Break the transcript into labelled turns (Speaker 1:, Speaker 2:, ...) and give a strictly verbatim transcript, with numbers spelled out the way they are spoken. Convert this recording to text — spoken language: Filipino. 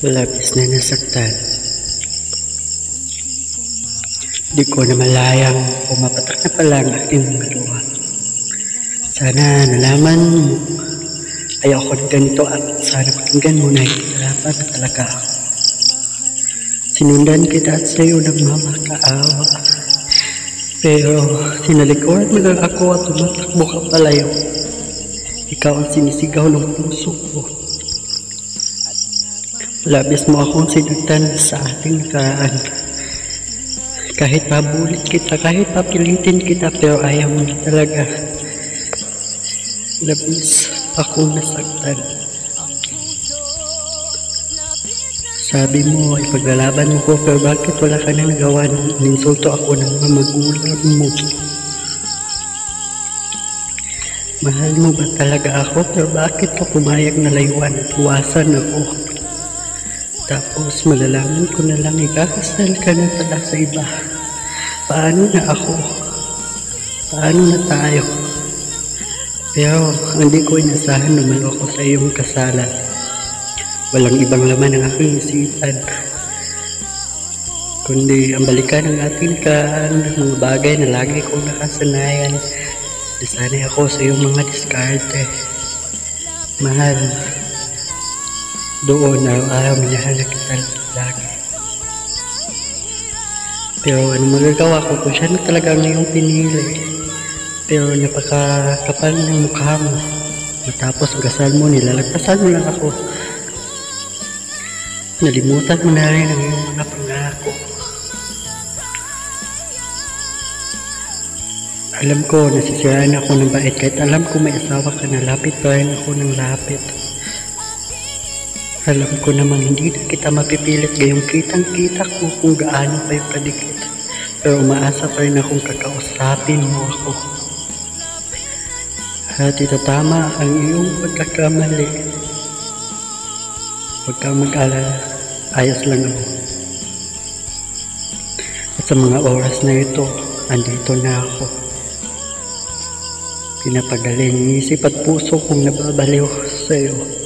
Speaker 1: Labis na nasaktan. Di ko na malayang pumapatak na pala ang aking mga luha. Sana nalaman mo, ayoko na ganito at sana pakinggan mo na hihirapan na talaga ako. Sinundan kita at sa'yo nagmamakaawa. Pero sinalikuran mo lang ako at tumatakbo ka palayo. Ikaw ang sinisigaw ng puso ko. Labis mo akong sinagtan sa ating nakaraan. Kahit pabulit kita, kahit papilitin kita, pero ayaw mo na talaga. Labis akong nasaktan. Sabi mo, ipaglalaban mo ko, pero bakit wala ka na nagawa ng ininsulto ako ng mga magulang mo? Mahal mo ba talaga ako, pero bakit ka pumayag na layuan at iwasan ako? Tapos malalaman ko na lang ikakasal ka na pala sa iba. Paano na ako? Paano na tayo? Pero hindi ko inasahan na maloko sa iyong kasalan. Walang ibang laman ang aking isipan, kundi ang balikan ng ating kaan, mga bagay na lagi kong nakasanayan. Nasanay ako sa iyong mga diskarte. Mahal, doon araw-araw minahan na kita lagi. Pero ano magagawa ko kung siya na talaga ang iyong pinili? Pero napakakapal ng mukha mo. Matapos ang kasal mo, nilalagpasan mo lang ako. Nalimutan mo na rin ang iyong mga pangako. Alam ko, nasisiraan ako ng bait. Kahit alam ko may asawa ka na, lapit pa rin ako ng lapit. Alam ko namang hindi na kita mapipilit, gayong kitang-kita ko kung gaano pa yung kadikit. Pero umaasa pa rin akong kakausapin mo ako. At itatama ang iyong pagkakamali. Huwag kang mag-alala, ayos lang ako. At sa mga oras na ito, andito na ako. Pinapagaling isip at puso kong nababaliw sa iyo.